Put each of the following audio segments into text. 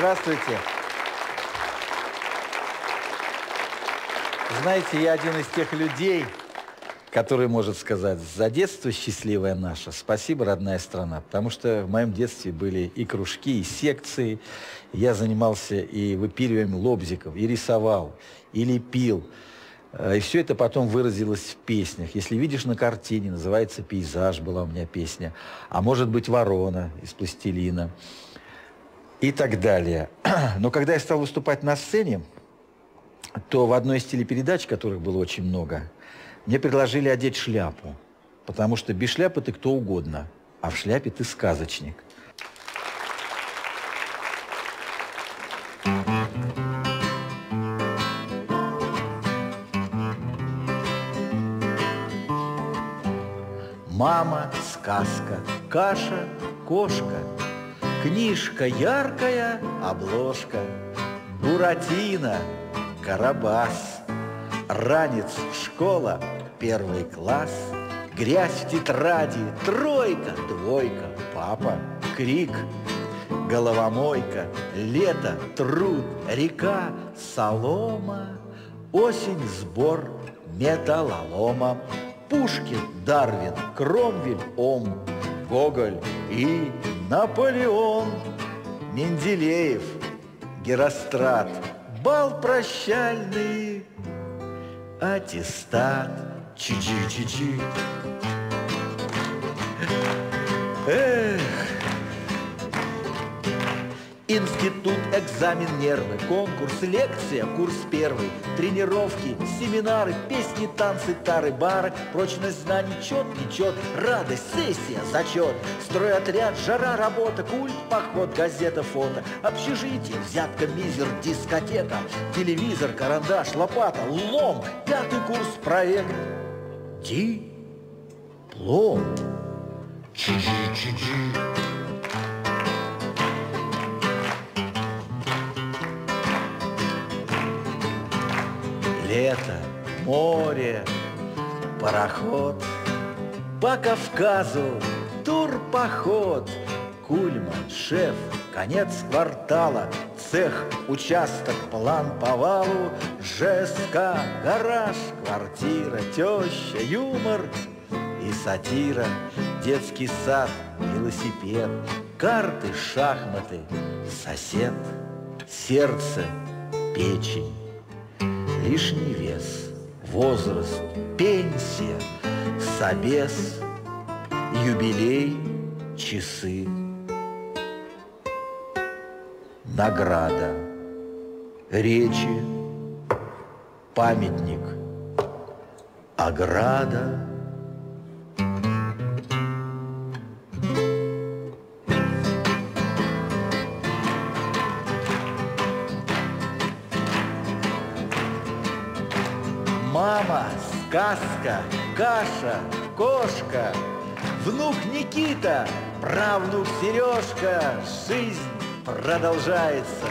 Здравствуйте. Знаете, я один из тех людей, который может сказать: за детство счастливое наше, спасибо, родная страна. Потому что в моем детстве были и кружки, и секции. Я занимался и выпиливанием лобзиков, и рисовал, и лепил. И все это потом выразилось в песнях. Если видишь на картине, называется «Пейзаж», была у меня песня. А может быть, «Ворона» из пластилина. И так далее. Но когда я стал выступать на сцене, то в одной из телепередач, которых было очень много, мне предложили одеть шляпу. Потому что без шляпы ты кто угодно, а в шляпе ты сказочник. Мама, сказка, каша, кошка, книжка яркая, обложка, Буратино, Карабас, ранец, школа, первый класс, грязь в тетради, тройка, двойка, папа, крик, головомойка, лето, труд, река, солома, осень, сбор металлолома, Пушкин, Дарвин, Кромвель, Ом, Гоголь и Наполеон, Менделеев, Герострат, бал прощальный, аттестат, чи-чи-чи-чи. Эх! Институт, экзамен, нервы, конкурс, лекция, курс первый, тренировки, семинары, песни, танцы, тары, бары, прочность знаний, чет, нечет, радость, сессия, зачет, стройотряд, жара, работа, культ, поход, газета, фото, общежитие, взятка, мизер, дискотека, телевизор, карандаш, лопата, лом, пятый курс, проект, диплом. Чи-чи-чи-чи. Лето, море, пароход, по Кавказу турпоход, Кульман, шеф, конец квартала, цех, участок, план по валу, ЖСК, гараж, квартира, теща, юмор и сатира, детский сад, велосипед, карты, шахматы, сосед, сердце, печень. Лишний вес, возраст, пенсия, собес, юбилей, часы, награда, речи, памятник, ограда. Мама, сказка, каша, кошка, внук Никита, правнук Сережка, жизнь продолжается.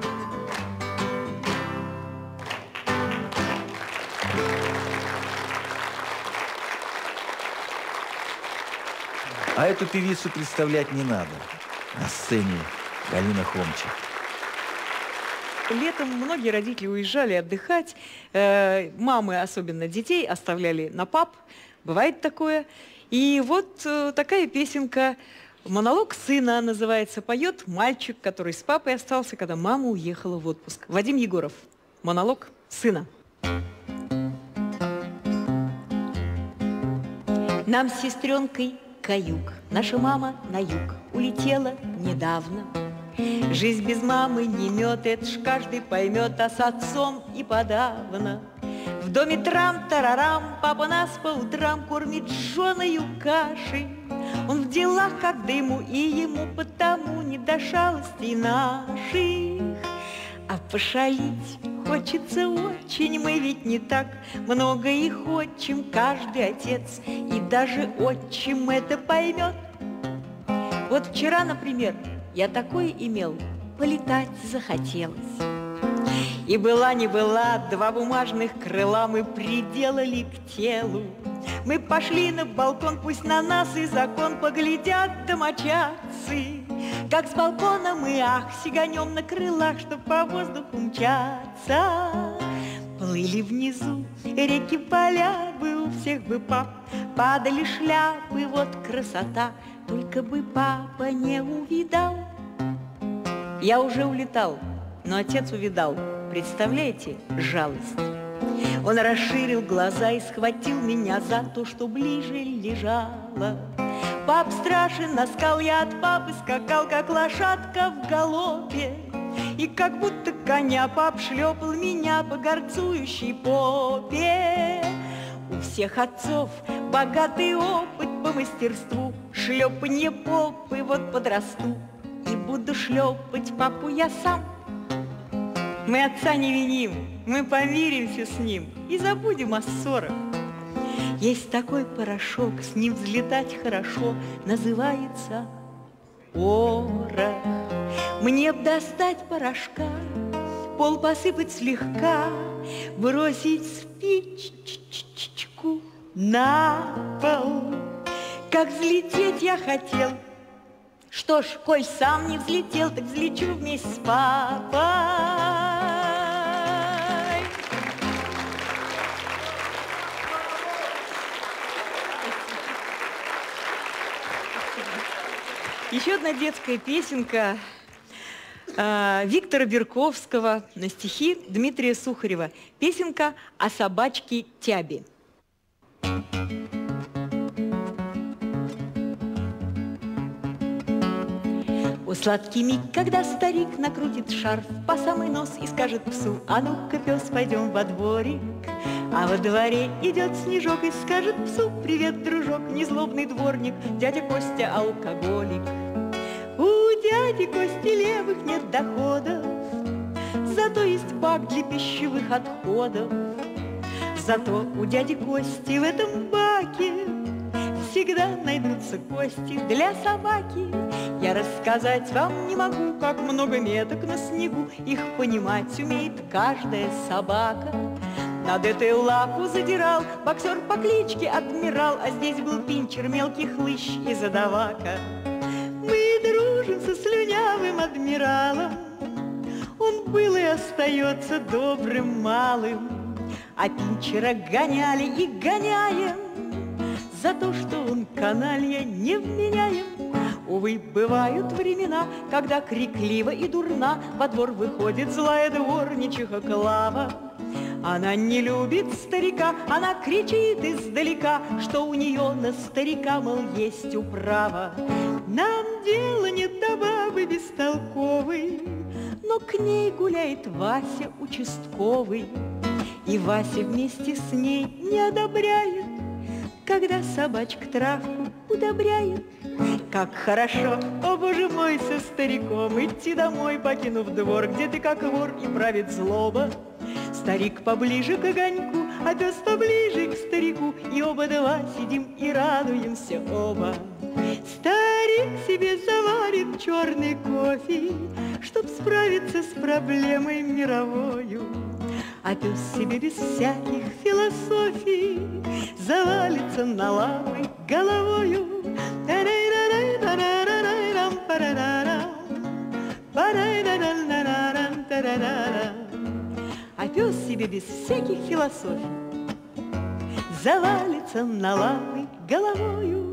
А эту певицу представлять не надо. На сцене Галина Хомчик. Летом многие родители уезжали отдыхать, мамы, особенно детей, оставляли на паб, бывает такое. И вот такая песенка, монолог сына называется, поет мальчик, который с папой остался, когда мама уехала в отпуск. Вадим Егоров, монолог сына. Нам с сестренкой каюк, наша мама на юг улетела недавно. Жизнь без мамы не мед, это ж каждый поймет, а с отцом и подавно. В доме трам-тарарам, папа нас по утрам кормит жженой кашей. Он в делах, как дыму, и ему потому не до шалостей наших. А пошалить хочется очень, мы ведь не так много и хотим, каждый отец, и даже отчим это поймет. Вот вчера, например, я такое имел, полетать захотелось. И была не была, два бумажных крыла мы приделали к телу. Мы пошли на балкон, пусть на нас и закон поглядят домочадцы. Как с балкона мы, ах, сиганем на крылах, чтоб по воздуху мчаться. Плыли внизу реки, поля бы, у всех бы пап, падали шляпы, вот красота. Только бы папа не увидал. Я уже улетал, но отец увидал. Представляете, жалость. Он расширил глаза и схватил меня за то, что ближе лежала. Пап страшен, наскал я от папы, скакал, как лошадка в галопе. И как будто коня пап шлепал меня по горцующей попе. У всех отцов богатый опыт по мастерству шлепанье попы, вот подрасту и буду шлепать папу я сам. Мы отца не виним, мы помиримся с ним и забудем о ссорах. Есть такой порошок, с ним взлетать хорошо, называется порох. Мне б достать порошка, пол посыпать слегка, бросить спичечку на пол. Как взлететь я хотел. Что ж, коль сам не взлетел, так взлечу вместе с папой. Еще одна детская песенка Виктора Берковского на стихи Дмитрия Сухарева. Песенка о собачке Тябе. О, сладкий миг, когда старик накрутит шарф по самый нос и скажет псу: а ну-ка, пес, пойдем во дворик. А во дворе идет Снежок и скажет псу: привет, дружок, незлобный дворник, дядя Костя алкоголик. У дяди Кости левых нет доходов, зато есть бак для пищевых отходов. Зато у дяди Кости в этом баке всегда найдутся кости для собаки. Я рассказать вам не могу, как много меток на снегу, их понимать умеет каждая собака. Над этой лапу задирал боксер по кличке Адмирал, а здесь был пинчер, мелкий хлыщ и задавака. Мы дружим со слюнявым адмиралом, он был и остается добрым малым. А пинчера гоняли и гоняем за то, что он каналья невменяем. Увы, бывают времена, когда крикливо и дурна во двор выходит злая дворничиха Клава. Она не любит старика, она кричит издалека, что у нее на старика, мол, есть управа. Нам дела нет до бабы бестолковой, но к ней гуляет Вася участковый. И Вася вместе с ней не одобряет, когда собачка травку удобряет. Как хорошо, о боже мой, со стариком идти домой, покинув двор, где ты как вор и правит злоба. Старик поближе к огоньку, а пес поближе к старику, и оба два сидим и радуемся оба. Старик себе заварит черный кофе, чтоб справиться с проблемой мировою. А пес себе без всяких философий завалится на лапы головою. А пес себе без всяких философий завалится на лапы головою.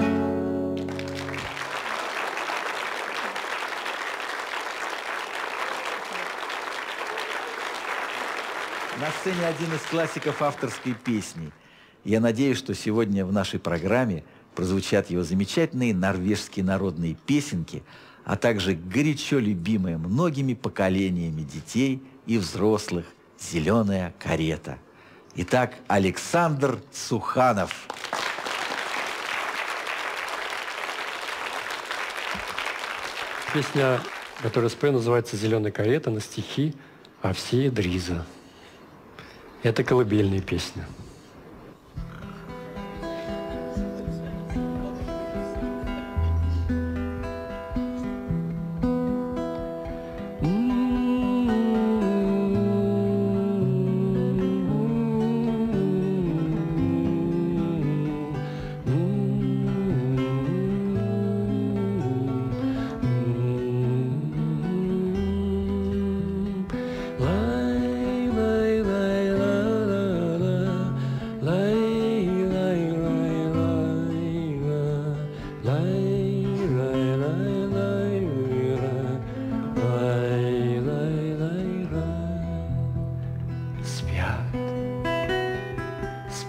На сцене один из классиков авторской песни. Я надеюсь, что сегодня в нашей программе прозвучат его замечательные норвежские народные песенки, а также горячо любимая многими поколениями детей и взрослых «Зеленая карета». Итак, Александр Суханов. Песня, которую спою, называется «Зеленая карета» на стихи Овсея Дриза. Это колыбельная песня.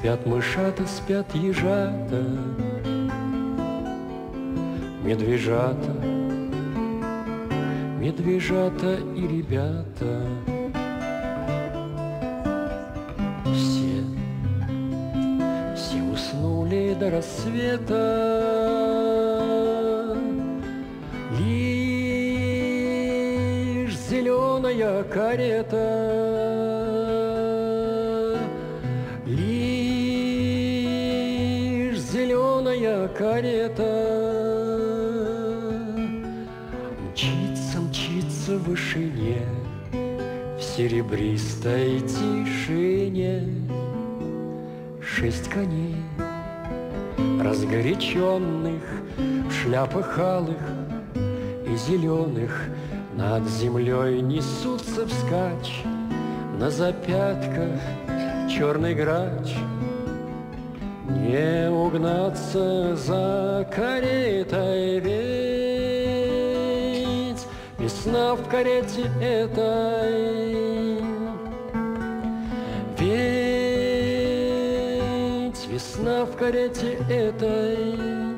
Спят мышата, спят ежата, медвежата, медвежата и ребята. Все уснули до рассвета. Лишь зеленая карета, лишь зеленая карета мчится в вышине, в серебристой тишине. 6 коней, разгоряченных, в шляпах алых и зеленых, над землей несутся вскачь, на запятках черный грач. Не угнаться за каретой, ведь весна в карете этой, ведь весна в карете этой.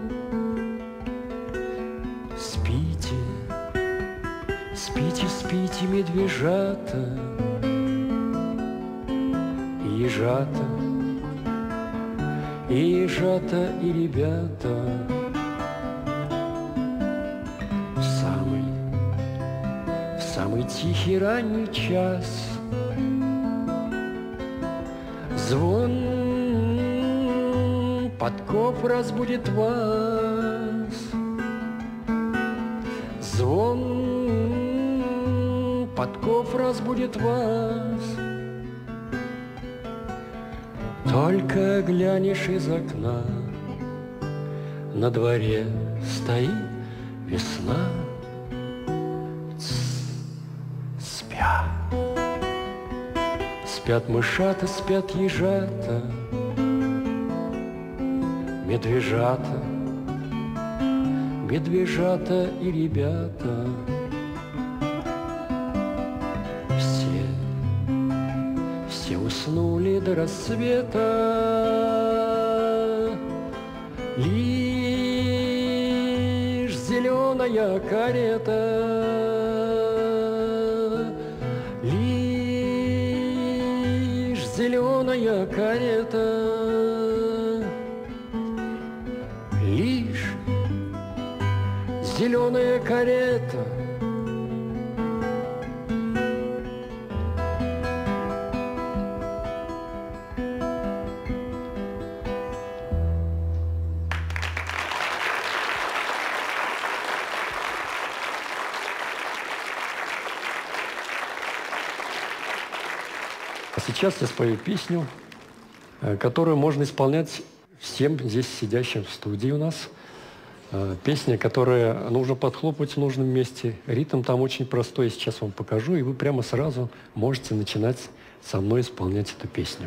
Спите, спите, спите, медвежата и ежата, и ежата, и ребята. В самый тихий ранний час звон подков разбудит вас. Звон подков разбудит вас. Только глянешь из окна, на дворе стоит весна. Спят, спят мышата, спят ежата, медвежата, медвежата и ребята. Все уснули до рассвета. Лишь зеленая карета, лишь зеленая карета, лишь зеленая карета. А сейчас я спою песню, которую можно исполнять всем здесь сидящим в студии у нас. Песня, которая нужно подхлопывать в нужном месте. Ритм там очень простой, я сейчас вам покажу, и вы прямо сразу можете начинать со мной исполнять эту песню.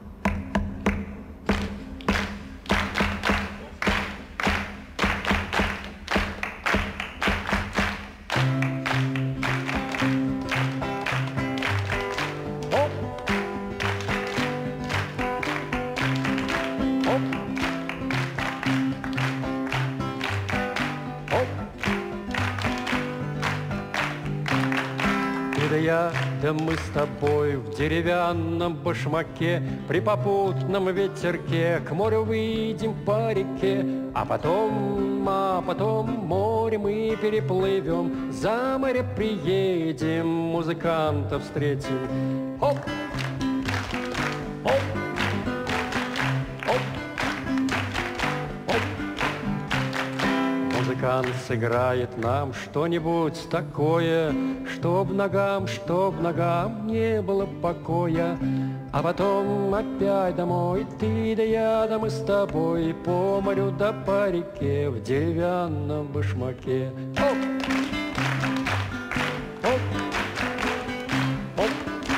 Да мы с тобой в деревянном башмаке при попутном ветерке к морю выйдем по реке, а потом море мы переплывем, за море приедем, музыкантов встретим. Оп! Оп! Оп! Оп! Музыкант сыграет нам что-нибудь такое, чтоб ногам не было покоя. А потом опять домой, ты да я, да мы с тобой, по морю да по реке в деревянном башмаке. Оп! Оп! Оп!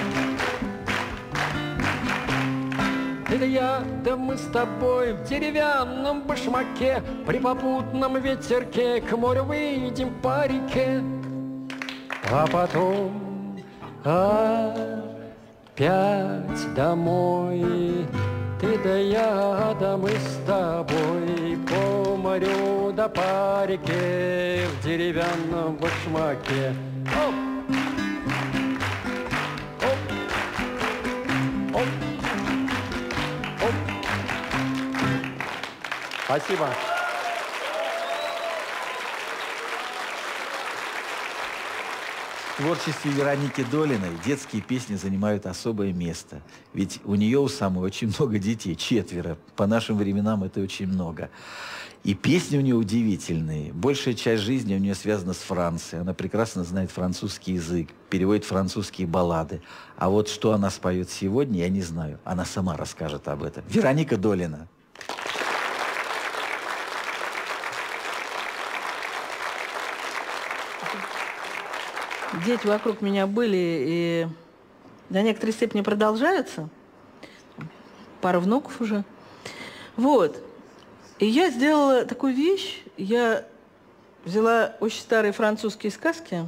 Ты да я, да мы с тобой в деревянном башмаке, при попутном ветерке к морю выйдем по реке. А потом опять домой, ты да я, да мы с тобой по морю да по реке в деревянном башмаке. Оп! Оп! Оп! Оп! Спасибо. В творчестве Вероники Долиной детские песни занимают особое место. Ведь у нее у самой очень много детей, 4. По нашим временам это очень много. И песни у нее удивительные. Большая часть жизни у нее связана с Францией. Она прекрасно знает французский язык, переводит французские баллады. А вот что она споет сегодня, я не знаю. Она сама расскажет об этом. Вероника Долина. Дети вокруг меня были и до некоторой степени продолжаются. Пара внуков уже. Вот. И я сделала такую вещь. Я взяла очень старые французские сказки.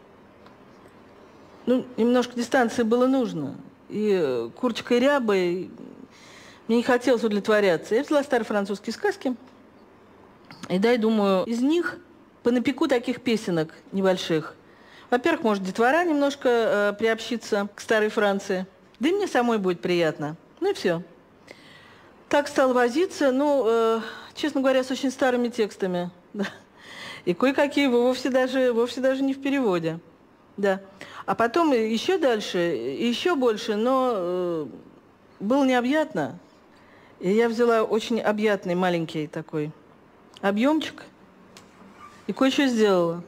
Ну, немножко дистанции было нужно. И курочкой рябой мне не хотелось удовлетворяться. Я взяла старые французские сказки. И дай, думаю, из них понапеку таких песенок небольших. Во-первых, может, детвора немножко приобщиться к старой Франции. Да и мне самой будет приятно. Ну и все. Так стал возиться, ну, честно говоря, с очень старыми текстами. Да. И кое-какие вовсе даже не в переводе. Да. А потом еще дальше, еще больше, но было необъятно. И я взяла очень объятный маленький такой объемчик и кое-что сделала.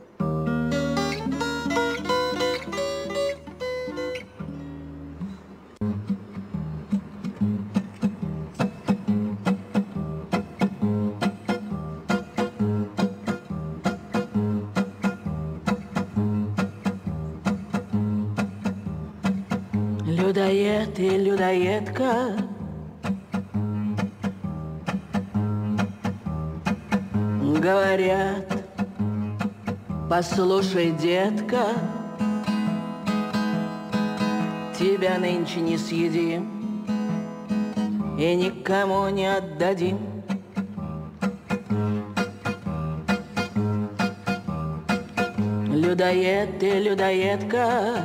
Людоед и людоедка, говорят, послушай, детка, тебя нынче не съедим и никому не отдадим. Людоед и людоедка,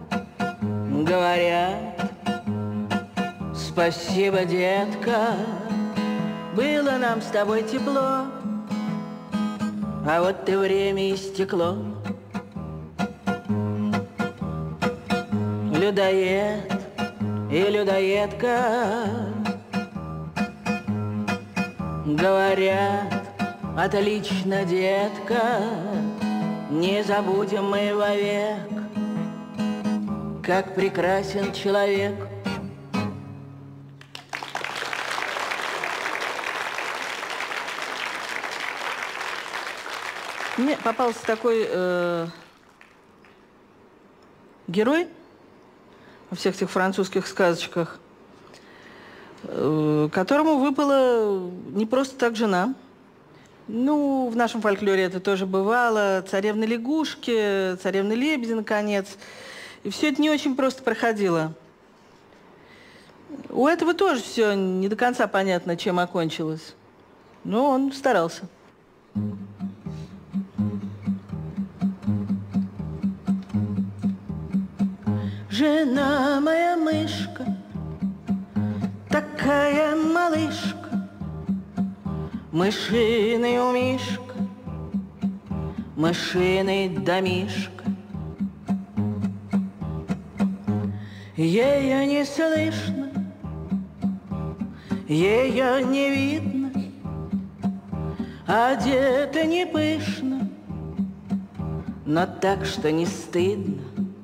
говорят, спасибо, детка, было нам с тобой тепло, а вот и время истекло. Людоед и людоедка, говорят, отлично, детка, не забудем мы вовек, как прекрасен человек. Мне попался такой герой во всех этих французских сказочках, которому выпала не просто так жена. Ну, в нашем фольклоре это тоже бывало. Царевны-лягушки, царевны-лебеди, наконец. И все это не очень просто проходило. У этого тоже все не до конца понятно, чем окончилось. Но он старался. Жена моя мышка, такая малышка, мышиный у Мишка, мышиный домишка. Ее не слышно, ее не видно, одета не пышно, но так, что не стыдно.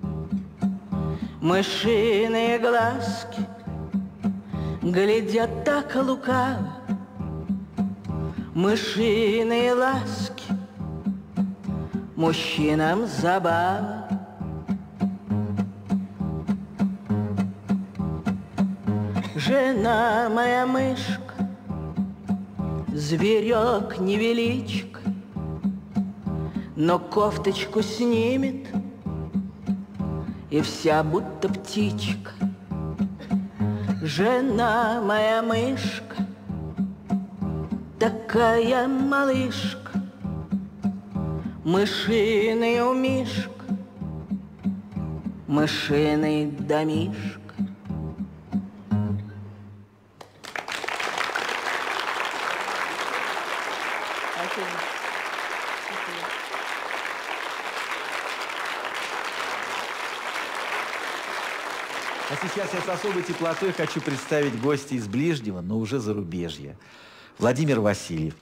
Мышиные глазки глядят так лукаво, мышиные ласки мужчинам забава. Жена моя мышка, зверек невеличка, но кофточку снимет, и вся будто птичка. Жена моя мышка, такая малышка, мышиный у мишка, мышиный домишка. А сейчас я с особой теплотой хочу представить гостя из ближнего, но уже зарубежья. Владимир Васильев.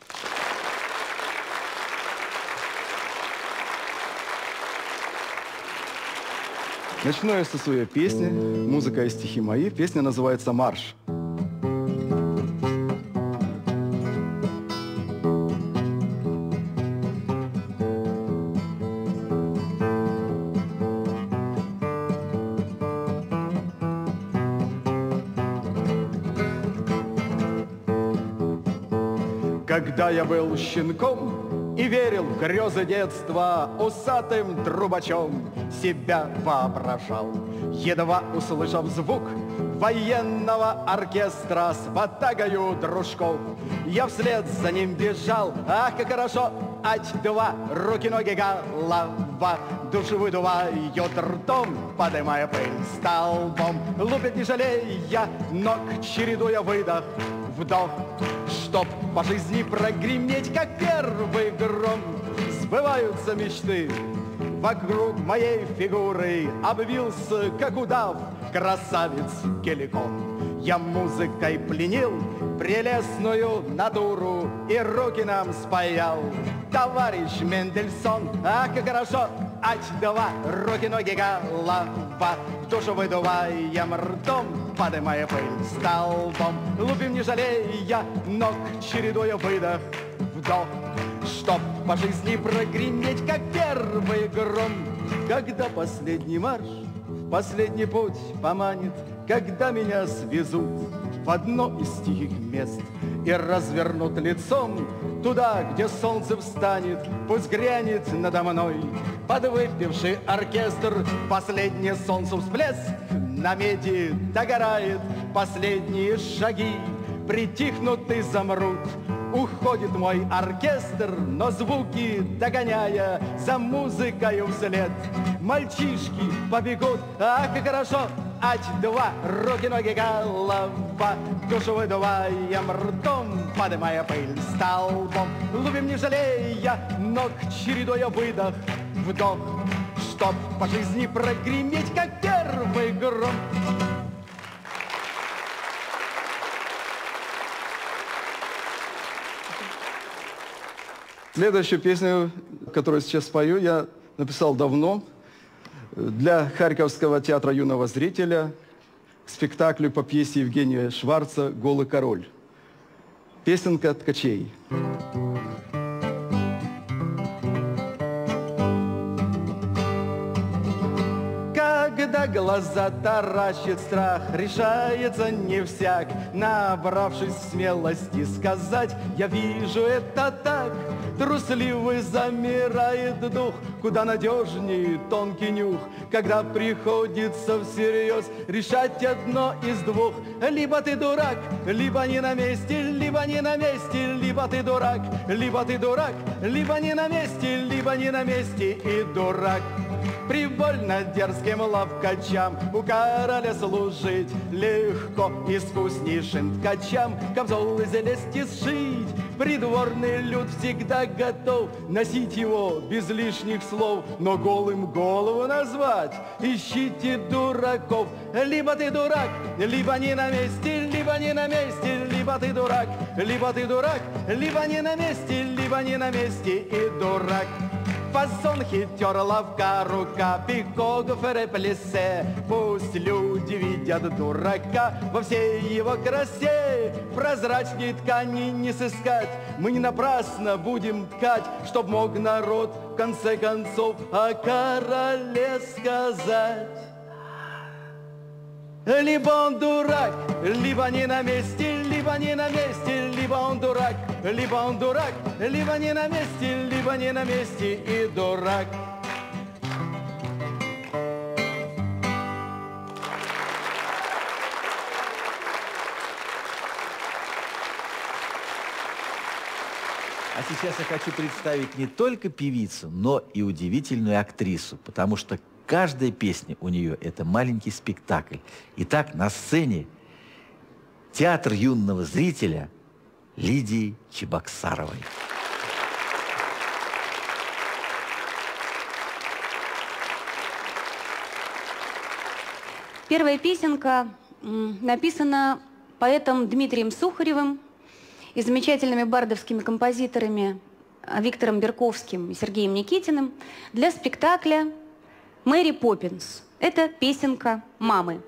Начну я со своей песни. Музыка и стихи мои. Песня называется «Марш». Когда я был щенком и верил в грезы детства, усатым трубачом себя воображал. Едва услышав звук военного оркестра с ватагою дружков, я вслед за ним бежал. Ах, как хорошо! Ать-два, руки-ноги, голова, душу выдувает ртом, подымая пыль столбом. Лупит, не жалея ног, чередуя выдох, вдох, чтоб по жизни прогреметь, как первый гром. Сбываются мечты, вокруг моей фигуры обвился, как удав, красавец Геликон. Я музыкой пленил прелестную натуру и руки нам спаял товарищ Мендельсон. Ах, как хорошо! Ать-два, руки-ноги, голова, душу выдуваем ртом, подымая пыль столбом. Лупим, не жалея ног, чередуя выдох, вдох, чтоб по жизни прогреметь, как первый гром. Когда последний марш в последний путь поманит, когда меня свезут в одно из тихих мест и развернут лицом туда, где солнце встанет, пусть грянет надо мной подвыпивший оркестр. Последний солнце всплеск на меди догорает, последние шаги притихнут и замрут. Уходит мой оркестр, но звуки догоняя, за музыкою вслед мальчишки побегут. Ах, как хорошо! Ать-два, руки-ноги, голова, душу выдуваем ртом, подымая пыль столбом. Лупим, не жалея ног, чередуя выдох, вдох, чтоб по жизни прогреметь, как первый гром. Следующую песню, которую сейчас спою, я написал давно для Харьковского театра юного зрителя к спектаклю по пьесе Евгения Шварца «Голый король». Песенка ткачей. Когда глаза таращит страх, решается не всяк, набравшись смелости сказать: я вижу это так. Трусливый замирает дух, куда надежнее тонкий нюх, когда приходится всерьез решать одно из двух. Либо ты дурак, либо не на месте, либо не на месте, либо ты дурак, либо ты дурак, либо не на месте, либо не на месте и дурак. Привольно дерзким ловкачам у короля служить легко, искуснейшим ткачам камзол залезть и сшить. Придворный люд всегда готов носить его без лишних слов, но голым голову назвать ищите дураков. Либо ты дурак, либо не на месте, либо не на месте, либо ты дурак, либо ты дурак, либо не на месте, либо не на месте и дурак. Фасон хитер, ловка рука, пико, гофре, плесе. Пусть люди видят дурака во всей его красе. Прозрачней ткани не сыскать, мы не напрасно будем ткать, чтоб мог народ в конце концов о короле сказать. Либо он дурак, либо не на месте, либо не на месте, либо он дурак, либо он дурак, либо не на месте, либо не на месте и дурак. А сейчас я хочу представить не только певицу, но и удивительную актрису, потому что каждая песня у нее – это маленький спектакль. Итак, на сцене театр юного зрителя Лидии Чебоксаровой. Первая песенка написана поэтом Дмитрием Сухаревым и замечательными бардовскими композиторами Виктором Берковским и Сергеем Никитиным для спектакля «Мэри Поппинс». Это песенка мамы.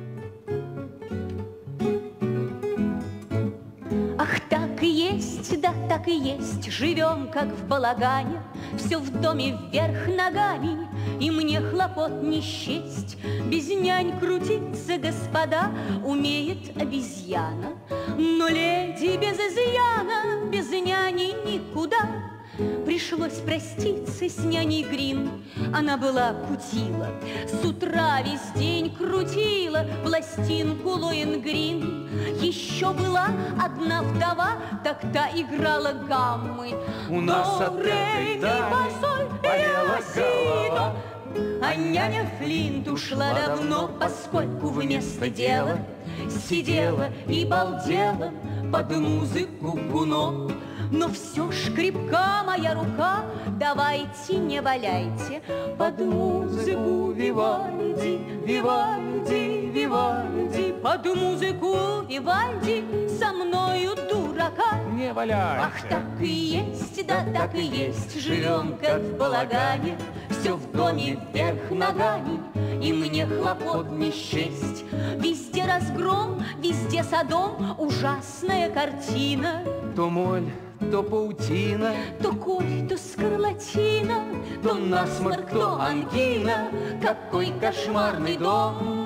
Ах, так и есть, да так и есть, живем как в балагане, все в доме вверх ногами, и мне хлопот не счесть. Без нянь крутиться, господа, умеет обезьяна, но леди без изъяна, без няни никуда. Пришлось проститься с няней Грин, она была кутила, с утра весь день крутила пластинку Лоенгрин. Еще была одна вдова, так та играла гаммы. У нас от этой дамы болела голова. А няня Флинт ушла давно, поскольку вместо дела сидела и балдела под музыку Гуно. Но все ж крепка моя рука, давайте не валяйте под музыку Вивальди, Вивальди, Вивальди, под музыку Вивальди со мною дурака. Не валяйте. Ах, так и есть, да так и есть, живем как в балагане, все в доме вверх ногами, и мне хлопот не счесть. Везде разгром, везде Содом, ужасная картина. То моль, то паутина, То корь, то скарлатина, то насморк, то ангина. Какой кошмарный дом.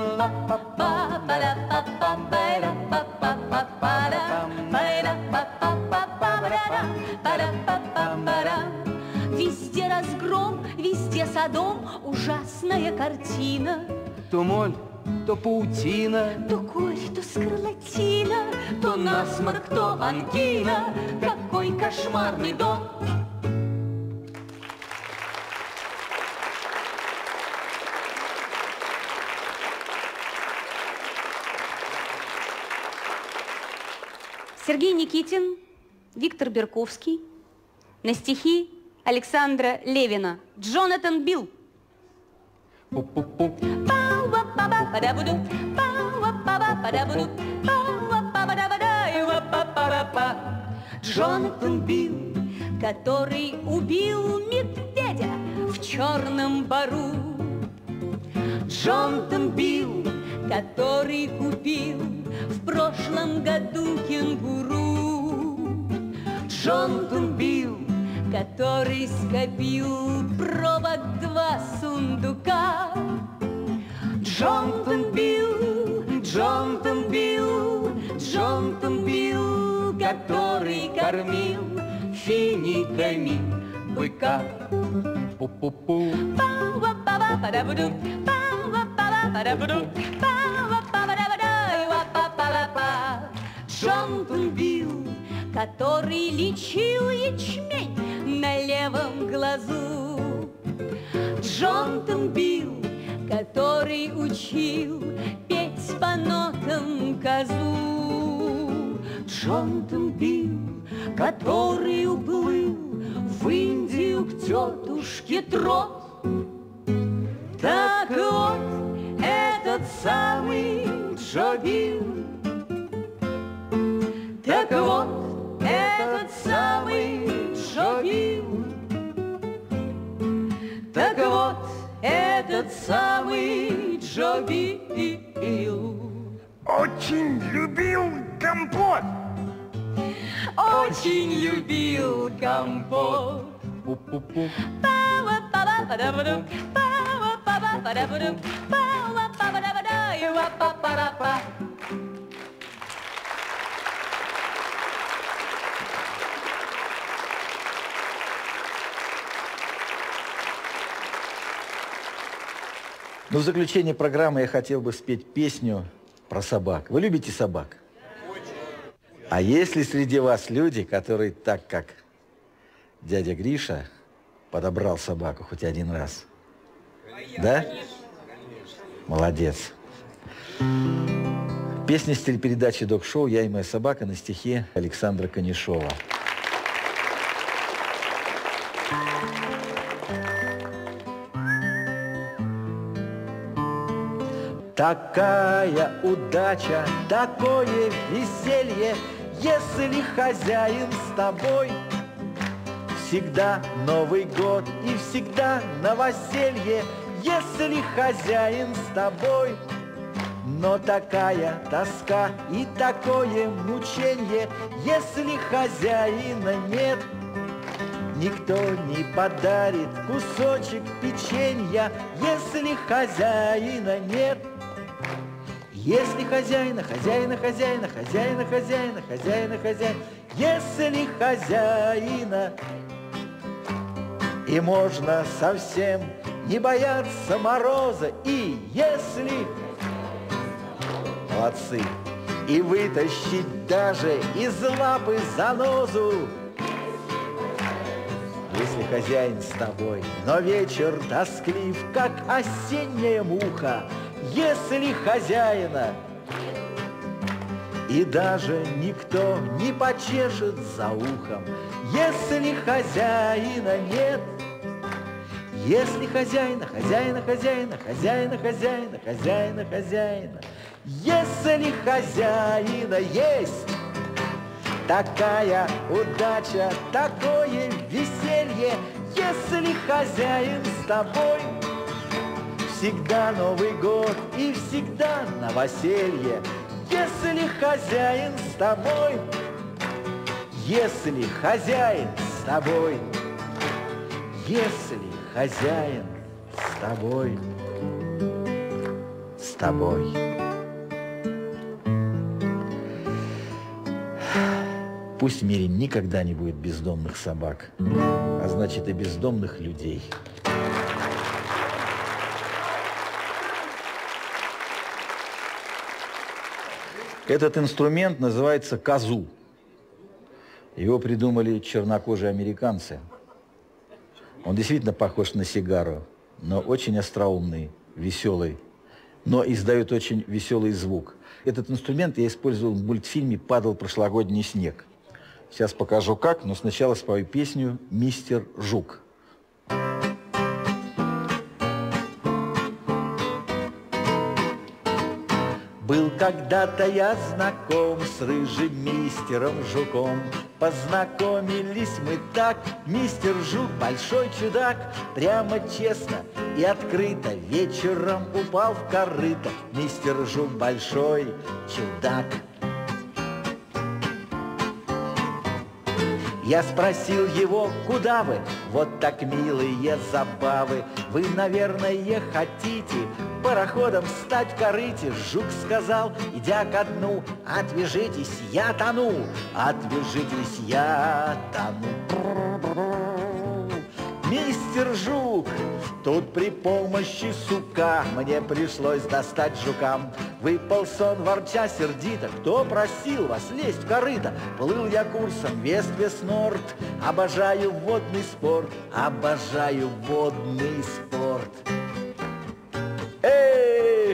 Везде разгром, везде Содом, ужасная картина. То моль, то паутина, То корь, то скарлатина, то насморк, то ангина. Какой кошмарный дом. Сергей Никитин, Виктор Берковский, на стихи Александра Левина. Джонатан Билл. Пу-пу-пу. Джонатан Билл, который убил медведя в черном бару. Джонатан Билл, который купил в прошлом году кенгуру. Джонатан Билл, который скопил пробок 2 сундука. Джонатан Билл, Джонатан Билл, Джонатан Билл, который кормил финиками быка. Пу-пу-пу. Джонатан Билл, который лечил ячмень на левом глазу. Джонатан Билл, который учил петь по нотам козу. Джонатан Билл, который уплыл в Индию к тетушке Трот. Так вот, этот самый Джо Билл. Так вот, этот самый Джо Билл. Так вот, этот самый Джо Билл. Очень любил компот. Очень любил компот. Пу-пу-пу. Но в заключение программы я хотел бы спеть песню про собак. Вы любите собак? А есть ли среди вас люди, которые так, как дядя Гриша подобрал собаку хоть один раз? Да? Молодец. Песня с телепередачи «Дог-шоу» «Я и моя собака» на стихи Александра Конишова. Такая удача, такое веселье, если хозяин с тобой. Всегда Новый год и всегда новоселье, если хозяин с тобой. Но такая тоска и такое мученье, если хозяина нет. Никто не подарит кусочек печенья, если хозяина нет. Если хозяина, хозяина, хозяина, хозяина, хозяина, хозяина, хозяина, если хозяина, и можно совсем не бояться мороза, и если, молодцы, и вытащить даже из лапы занозу, если хозяин с тобой, но вечер тосклив, как осенняя муха, если хозяина и даже никто не почешет за ухом, если хозяина нет. Если хозяина, хозяина, хозяина, хозяина, хозяина, хозяина, хозяина, если хозяина есть, такая удача, такое веселье, если хозяин с тобой. Всегда Новый год и всегда новоселье, если хозяин с тобой. Если хозяин с тобой, если хозяин с тобой, с тобой. Пусть в мире никогда не будет бездомных собак, а значит и бездомных людей. Этот инструмент называется казу. Его придумали чернокожие американцы. Он действительно похож на сигару, но очень остроумный, веселый, но издает очень веселый звук. Этот инструмент я использовал в мультфильме «Падал прошлогодний снег». Сейчас покажу как, но сначала спою песню «Мистер Жук». Был когда-то я знаком с рыжим мистером Жуком. Познакомились мы так, мистер Жук большой чудак. Прямо честно и открыто вечером упал в корыто. Мистер Жук большой чудак. Я спросил его, куда вы? Вот так милые забавы. Вы, наверное, хотите пароходом стать в корыте. Жук сказал, идя ко дну, отвяжитесь, я тону. Отвяжитесь, я тону. Мистер Жук, тут при помощи сука мне пришлось достать жукам. Выполз он, ворча сердито, кто просил вас лезть в корыто? Плыл я курсом вест-вест-норд, обожаю водный спорт, обожаю водный спорт. Эх!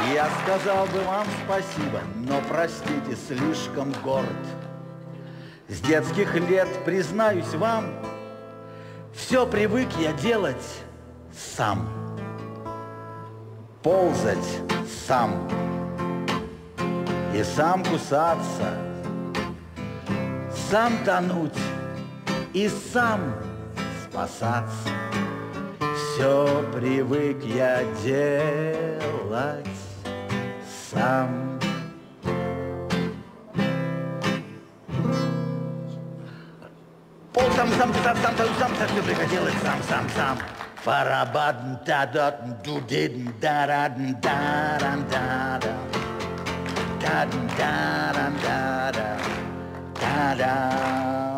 Я сказал бы вам спасибо, но, простите, слишком горд. С детских лет, признаюсь вам, все привык я делать сам. Ползать сам. И сам кусаться, сам тонуть и сам спасаться. Все привык я делать сам. Пол сам все привык делать сам. Фарабадн тадатн дудидн дарадн даран дада. Дадн даран дада. Да-да.